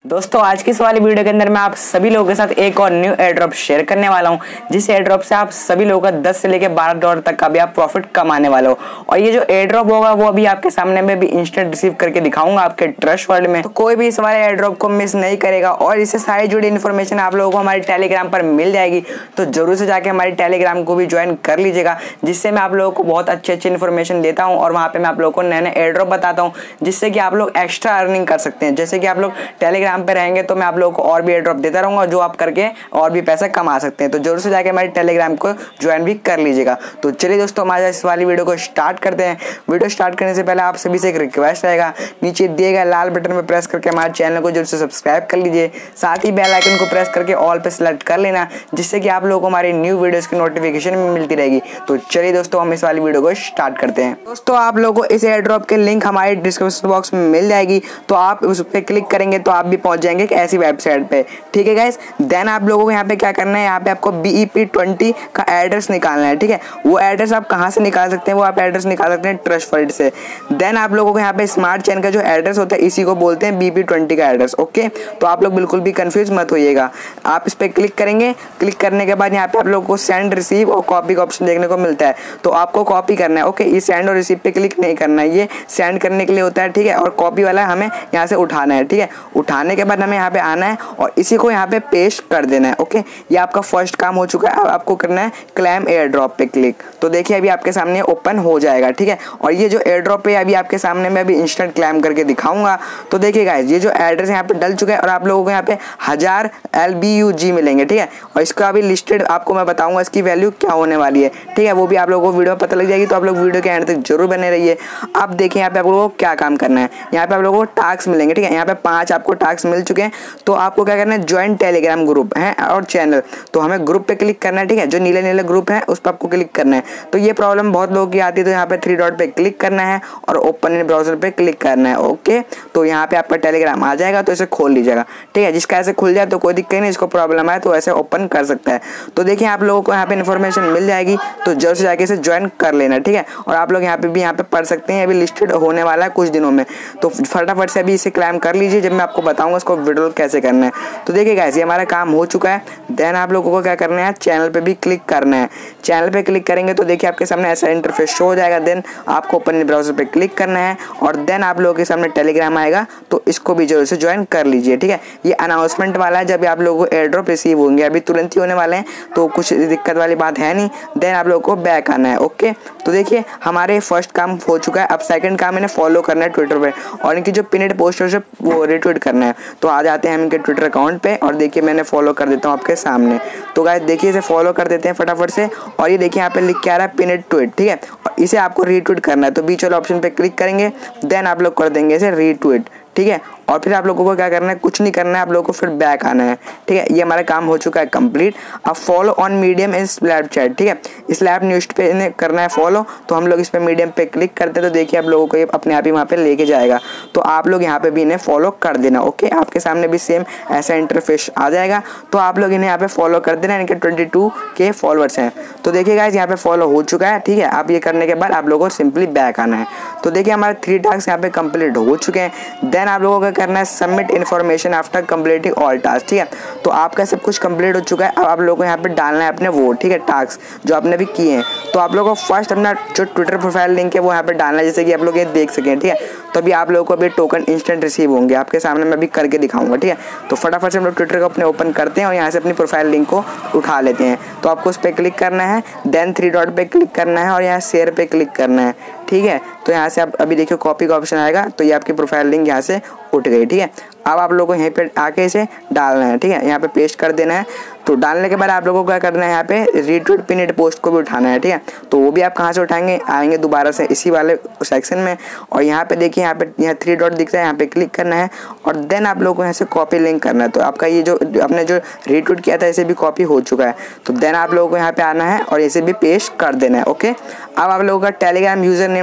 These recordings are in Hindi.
दोस्तों आज की इस वाली वीडियो के अंदर मैं आप सभी लोगों के साथ एक और न्यू एयर ड्रॉप शेयर करने वाला हूं, जिस एयर ड्रॉप से आप सभी लोगों का 10 से लेकर $12 तक का भी आप प्रॉफिट कमाने वाले हो। और ये जो एयर ड्रॉप होगा वो अभी आपके सामने में भी इंस्टेंट रिसीव करके दिखाऊंगा आपके ट्रस्ट वर्ल्ड में, तो कोई भी इस वाले एयर ड्रॉप को मिस नहीं करेगा। और इससे सारी जुड़ी इन्फॉर्मेशन आप लोगों को हमारे टेलीग्राम पर मिल जाएगी, तो जरूर से जाके हमारे टेलीग्राम को भी ज्वाइन कर लीजिएगा, जिससे मैं आप लोगों को बहुत अच्छी इन्फॉर्मेशन देता हूँ और वहाँ पे मैं आप लोगों को नए नए एयर ड्रॉप बताता हूँ, जिससे कि आप लोग एक्स्ट्रा अर्निंग कर सकते हैं। जैसे कि आप लोग टेलीग्राम पे रहेंगे तो मैं आप लोगों को और भी एयर ड्रॉप देता रहूंगा, जो आप करके और भी पैसा कमा सकते हैं। तो जरूर से जाके हमारे टेलीग्राम को ज्वाइन भी कर लीजिएगा। तो चलिए दोस्तों हमारे इस वाली वीडियो को स्टार्ट करते हैं। वीडियो स्टार्ट करने से पहले आप सभी से एक रिक्वेस्ट रहेगा, नीचे दिए गए लाल बटन पर प्रेस करके हमारे चैनल को जरूर से सब्सक्राइब कर लीजिए, साथ ही बेल आइकन को प्रेस करके ऑल पे सेलेक्ट कर लेना, जिससे कि आप लोगों को हमारी न्यू वीडियोस की नोटिफिकेशन मिलती रहेगी। तो चलिए दोस्तों हम इस वाली वीडियो को स्टार्ट करते हैं। दोस्तों आप लोगों को इस एयर ड्रॉप के लिंक हमारे डिस्क्रिप्शन बॉक्स में मिल जाएगी, तो आप उस पर क्लिक करेंगे तो आप भी पहुंच जाएंगे एक ऐसी वेबसाइट पे। ठीक है गाइस, देन आप लोगों को यहाँ पे क्या करना है, यहाँ पे आपको BEP20 का एड्रेस निकालना है। ठीक है, वो एड्रेस आप कहाँ से निकाल सकते हैं, वो आप एड्रेस निकाल सकते हैं ट्रस्ट वर्ल्ड से। देन आप लोगों को यहाँ पे स्मार्ट चेन का जो एड्रेस होता है इसी को बोलते हैं BEP20 का एड्रेस। ओके, तो आप लोग बिल्कुल भी कंफ्यूज मत होइएगा। आप इस पर क्लिक करेंगे, क्लिक करने के बाद यहाँ पे आप लोगों को सेंड, रिसीव और कॉपी का ऑप्शन देखने को मिलता है, तो आपको कॉपी करना है। ओके, ये सेंड और रिसीव पे क्लिक नहीं करना है, ये सेंड करने के लिए होता है। ठीक है, और कॉपी वाला हमें यहाँ से उठाना है। ठीक है, उठाने के बाद हमें यहाँ पे आना है और इसी को यहाँ पे पेस्ट कर देना है। ओके, ये आपका फर्स्ट काम हो चुका है। अब आपको करना है क्लेम एयर ड्रॉप पे क्लिक, तो देखिए अभी आपके सामने ओपन हो जाएगा। ठीक है, और ये जो एयर ड्रॉप पे अभी आपके सामने मैं अभी इंस्टेंट क्लेम करके दिखाऊंगा। तो देखिए गाइस, ये जो एड्रेस यहाँ पे डल चुका है और आप लोगों को यहाँ पे 1000 LBUG मिलेंगे। ठीक है, और इसका अभी लिस्टेड आपको मैं बताऊंगा इसकी वैल्यू क्या होने वाली है। ठीक है, वो भी आप लोगों को वीडियो पता लग जाएगी, तो आप लोग वीडियो के एंड तक जरूर बने रहिए। अब देखिए यहाँ पे आप लोगों को क्या काम करना है, यहाँ पे आप लोगों को टास्क मिलेंगे। ठीक है, यहाँ पे 5 आपको टास्क मिल चुके हैं, तो आपको क्या करना है, ज्वाइन टेलीग्राम ग्रुप है और चैनल, तो हमें ग्रुप पे क्लिक करना है। ठीक है, जो नीले नीले ग्रुप है उस पर आपको क्लिक करना है। तो ये प्रॉब्लम बहुत लोगों की आती है, तो यहाँ पे 3 डॉट पे क्लिक करना है और ओपन इन ब्राउजर पे क्लिक करना है। ओके, तो यहाँ पे आपका टेलीग्राम आ जाएगा, तो इसे खोल लीजिएगा। ठीक है, जिसका ऐसे खुल जाए तो कोई दिक्कत नहीं, इसको प्रॉब्लम आए तो ऐसे ओपन कर सकता है। तो देखिए आप लोगों को यहाँ पे इन्फॉर्मेशन मिल जाएगी, तो जल्द से जाके इसे ज्वाइन कर लेना। ठीक है, और आप लोग यहाँ पे भी यहाँ पे पढ़ सकते हैं, अभी लिस्टेड होने वाला है कुछ दिनों में, तो फटाफट से अभी इसे क्लेम कर लीजिए, जब मैं आपको बताऊंगा इसको विड्रॉल कैसे करना है। तो देखिए गाइस, ये हमारा काम हो चुका है। देन आप लोगों को क्या करना है, चैनल पे भी क्लिक करना है। चैनल पे क्लिक करेंगे तो देखिए आपके सामने ऐसा इंटरफेस शो हो जाएगा। देन आपको ओपन इन ब्राउजर पे क्लिक करना है और देन आप लोगों के सामने टेलीग्राम आएगा, तो इसको भी जरूर से ज्वाइन कर लीजिए। ठीक है, ये अनाउंसमेंट वाला है, जब आप लोगों को एयर ड्रॉप रिसीव होंगे, अभी तुरंत ही होने वाले हैं, तो कुछ दिक्कत वाली बात है नहीं। देन आप लोगों को बैक आना है। ओके, तो देखिए हमारे फर्स्ट काम हो चुका है। अब सेकंड काम इन्हें फॉलो करना है ट्विटर पे, और इनकी जो पिनेड पोस्ट है वो रिट्वीट करना है। तो आ जाते हैं हम इनके ट्विटर अकाउंट पे और देखिए मैंने फॉलो कर देता हूँ आपके सामने। तो गाइस देखिए इसे फॉलो कर देते हैं फटाफट से, और ये देखिए यहाँ पे लिख के आ रहा है पिनेड ट्वीट। ठीक है, और इसे आपको रीट्वीट करना है, तो बीच वाले ऑप्शन पे क्लिक करेंगे, देन आप लोग कर देंगे इसे रीट्वीट। ठीक है, और फिर आप लोगों को क्या करना है, कुछ नहीं करना है, आप लोगों को फिर बैक आना है। ठीक है, ये हमारा काम हो चुका है कंप्लीट। अब follow on medium in Snapchat. ठीक है, स्नैप न्यूज पे इन्हें करना है फॉलो, तो हम लोग इस पे मीडियम पे क्लिक करते हैं, तो देखिए आप लोगों को ये अपने आप ही वहाँ पे लेके जाएगा, तो आप लोग यहाँ पे भी इन्हें फॉलो कर देना। ओके, आपके सामने भी सेम ऐसा इंटरफेस आ जाएगा, तो आप लोग इन्हें यहाँ पे फॉलो कर देना। इनके 22K फॉलोअर्स हैं, तो देखिए गाइस यहाँ पे फॉलो हो चुका है। ठीक है, आप ये करने के बाद आप लोगों को सिंपली बैक आना है। तो देखिए हमारे 3 टास्क यहाँ पे कंप्लीट हो चुके हैं। देन आप लोगों को करना है submit information after completing all task. ठीक है, तो आपका सब कुछ कंप्लीट हो चुका है। अब आप लोगों को यहाँ पे डालना है अपने वोट। ठीक है, टास्क जो आपने भी किए हैं, तो आप लोगों को फर्स्ट अपना जो ट्विटर प्रोफाइल लिंक है वो यहाँ पे डालना है, जैसे कि आप लोग ये देख सकें। ठीक है, तो अभी आप लोगों को अभी टोकन इंस्टेंट रिसीव होंगे, आपके सामने मैं अभी करके दिखाऊंगा। ठीक है, तो फटाफट से हम लोग ट्विटर को अपने ओपन करते हैं और यहाँ से अपनी प्रोफाइल लिंक को उठा लेते हैं। तो आपको उस पर क्लिक करना है, देन 3 डॉट पे क्लिक करना है और यहाँ शेयर पे क्लिक करना है। ठीक है, तो यहाँ से आप अभी देखिए कॉपी का ऑप्शन आएगा, तो ये आपकी प्रोफाइल लिंक यहाँ से उठ गई। ठीक है, अब आप लोगों को यहीं पे आके इसे डालना है। ठीक है, यहाँ पे पेस्ट कर देना है। तो डालने के बाद आप लोगों को क्या करना है, यहाँ पे रीट्वीट पिनेड पोस्ट को भी उठाना है। ठीक है, तो वो भी आप कहाँ से उठाएंगे, आएंगे दोबारा से इसी वाले सेक्शन में, और यहाँ पे देखिए यहाँ 3 डॉट दिख रहा है, यहाँ पे क्लिक करना है और देन आप लोगों को यहाँ से कॉपी लिंक करना है। तो आपका ये जो आपने जो रीट्वीट किया था इसे भी कॉपी हो चुका है, तो देन आप लोगों को यहाँ पे आना है और इसे भी पेस्ट कर देना है। ओके, अब आप लोगों का टेलीग्राम यूजर नेम डालना है।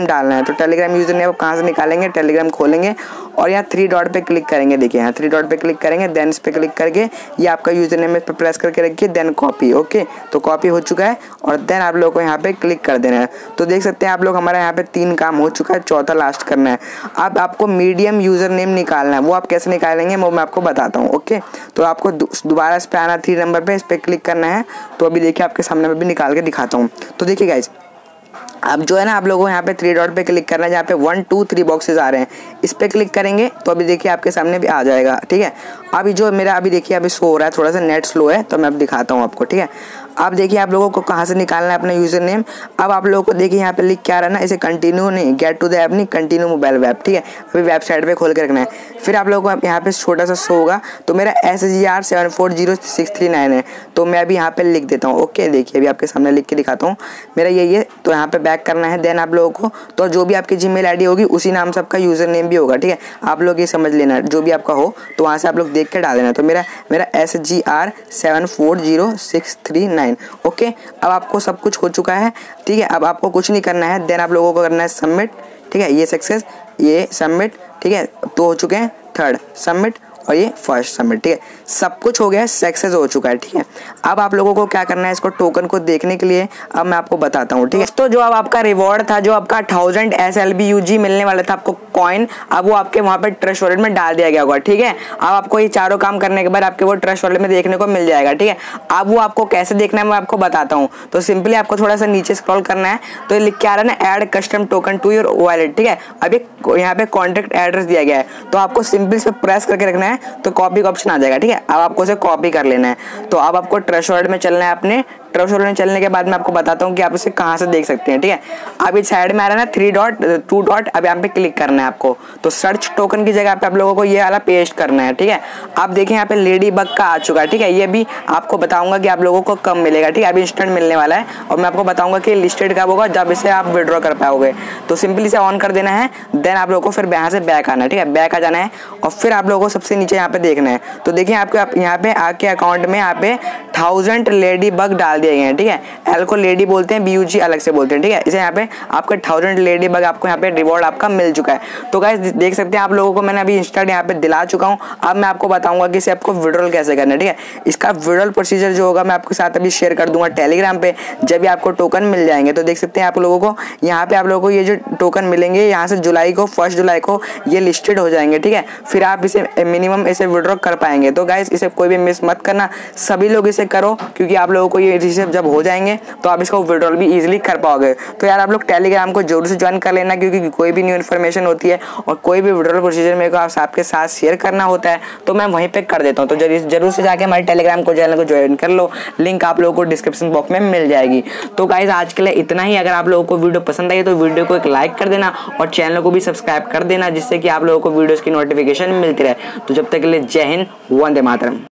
तो टेलीग्राम यूजर नेम कहाँ से निकालेंगे, टेलीग्राम खोलेंगे और यहाँ 3 डॉट पे क्लिक करेंगे। देखिए यहाँ 3 डॉट पे क्लिक करेंगे, देन इस पे क्लिक करके ये आपका यूजर नेम इस पे प्रेस करके रखिए, देन कॉपी। ओके, तो कॉपी हो चुका है और देन आप लोगों को यहाँ पे क्लिक कर देना है। तो देख सकते हैं आप लोग हमारा यहाँ पे 3 काम हो चुका है, चौथा लास्ट करना है। अब आपको मीडियम यूजर नेम निकालना है, वो आप कैसे निकालेंगे वो मैं आपको बताता हूँ। ओके, तो आपको दोबारा इस पे आना, 3 नंबर पे इस पे क्लिक करना है। तो अभी देखिए आपके सामने मैं भी निकाल के दिखाता हूँ। तो देखिए गाइस, अब जो है ना आप लोगों को यहाँ पे 3 डॉट पे क्लिक करना है, जहाँ पे 1 2 3 बॉक्सेस आ रहे हैं, इस पे क्लिक करेंगे तो अभी देखिए आपके सामने भी आ जाएगा। ठीक है, अभी जो मेरा अभी देखिए अभी शो हो रहा है, थोड़ा सा नेट स्लो है तो मैं अब दिखाता हूँ आपको। ठीक है, अब देखिए आप लोगों को कहाँ से निकालना है अपना यूजर नेम। अब आप लोगों को देखिए यहाँ पे लिख क्या रहा है ना, इसे कंटिन्यू नहीं, गेट टू द ऐप नहीं, कंटिन्यू मोबाइल वेब। ठीक है, अभी वेबसाइट पे खोल के रखना है। फिर आप लोगों को यहाँ पे छोटा सा शो होगा, तो मेरा SGR 740639 है, तो मैं अभी यहाँ पे लिख देता हूँ। ओके, देखिए अभी आपके सामने लिख के दिखाता हूँ, मेरा यही है। तो यहाँ पे बैक करना है, देन आप लोगों को तो जो भी आपकी जीमेल आईडी होगी उसी नाम से आपका यूजर नेम भी होगा। ठीक है, आप लोग ये समझ लेना, जो भी आपका हो तो वहाँ से आप लोग देख के डाल देना। तो मेरा SGR 740639। ओके, अब आपको सब कुछ हो चुका है। ठीक है, अब आपको कुछ नहीं करना है, देन आप लोगों को करना है सबमिट। ठीक है, ये सक्सेस, ये सबमिट। ठीक है, तो हो चुके हैं 3rd सबमिट और ये 1st सबमिट। ठीक है, सब कुछ हो गया है, सक्सेस हो चुका है। ठीक है, अब आप लोगों को क्या करना है, इसको टोकन को देखने के लिए अब मैं आपको बताता हूँ। ठीक है, तो जो अब आपका रिवॉर्ड था, जो आपका 1000 SLBUG मिलने वाला था आपको कॉइन, अब वो आपके वहाँ पे ट्रस्ट वॉलेट में डाल दिया गया होगा। ठीक है, अब आपको ये चारों काम करने के बाद आपके वो ट्रस्ट वॉलेट में देखने को मिल जाएगा। ठीक है, अब वो आपको कैसे देखना है मैं आपको बताता हूँ। तो सिंपली आपको थोड़ा सा नीचे स्क्रॉल करना है, तो लिख के आ रहा है ना, add custom token to your wallet. ठीक है, अभी यहाँ पे कॉन्टेक्ट एड्रेस दिया गया है, तो आपको सिंपली इस पे प्रेस करके रखना है, तो कॉपी का ऑप्शन आ जाएगा। ठीक है, अब आपको इसे कॉपी कर लेना है। तो अब आपको ट्रस्ट वॉलेट में चलना है, अपने ट्रस्ट वॉलेट में चलने के बाद मैं आपको बताता हूँ कि आप इसे कहाँ से देख सकते हैं। ठीक है, अब इस साइड में आ रहा है ना 3 डॉट 2 डॉट, अब यहाँ पे क्लिक करना है आपको। तो सर्च टोकन की जगह पे आप लोगों को ये वाला पेस्ट करना है। ठीक है, आप देखें यहाँ पे लेडी बग का आ चुका है। ठीक है, ये भी आपको बताऊंगा कि आप लोगों को कब मिलेगा। ठीक है, अभी इंस्टेंट मिलने वाला है और मैं आपको बताऊंगा कि लिस्टेड कब होगा, जब इसे आप विड्रॉ कर पाओगे। तो सिंपली इसे ऑन कर देना है, देन आप लोगों को फिर यहाँ से बैक आना है। ठीक है, बैक आ जाना है और फिर आप लोगों को सबसे नीचे यहाँ पे देखना है। तो देखिए आपके यहाँ पे आपके अकाउंट में यहाँ पे 1000 लेडी बग डाल दिए गए हैं। ठीक है, एल को लेडी बोलते हैं, BUG अलग से बोलते हैं। ठीक है, इसे यहाँ पे आपका 1000 लेडी बग आपको यहाँ पे रिवॉर्ड आपका मिल चुका है। तो गाइस देख सकते हैं आप लोगों को मैंने अभी इंस्टेंट यहाँ पे दिला चुका हूँ। अब मैं आपको बताऊंगा कि इसे आपको विड्रॉल कैसे करना है। ठीक है, इसका विड्रॉल प्रोसीजर जो होगा मैं आपके साथ अभी शेयर कर दूंगा टेलीग्राम पे, जब भी आपको टोकन मिल जाएंगे। तो देख सकते हैं आप लोगों को यहाँ पे आप लोगों को ये जो टोकन मिलेंगे, यहाँ से जुलाई को 1 जुलाई को ये लिस्टेड हो जाएंगे। ठीक है, फिर आप इसे मिनिमम इसे विड्रॉ कर पाएंगे। तो गाइस इसे कोई भी मिस मत करना, सभी लोग इसे करो, क्योंकि आप लोगों को ये रिसीव जब हो जाएंगे तो आप इसको विड्रॉल भी इजीली कर पाओगे। तो यार आप लोग टेलीग्राम को जरूर से ज्वाइन कर लेना, क्योंकि कोई भी न्यू इन्फॉर्मेशन होती है और कोई भी विड्रॉल प्रोसीजर मेरे को आपके साथ शेयर करना होता है तो मैं वहीं पे कर देता हूँ। तो जरूर से जाके हमारे टेलीग्राम को चैनल को ज्वाइन कर लो, लिंक आप लोगों को डिस्क्रिप्शन बॉक्स में मिल जाएगी। तो गाइस आज के लिए इतना ही। अगर आप लोगों को वीडियो पसंद आई तो वीडियो को एक लाइक कर देना और चैनल को भी सब्सक्राइब कर देना, जिससे कि आप लोगों को वीडियोस की नोटिफिकेशन मिलती रहे। तो जब तक के लिए जय हिंद, वंदे मातरम।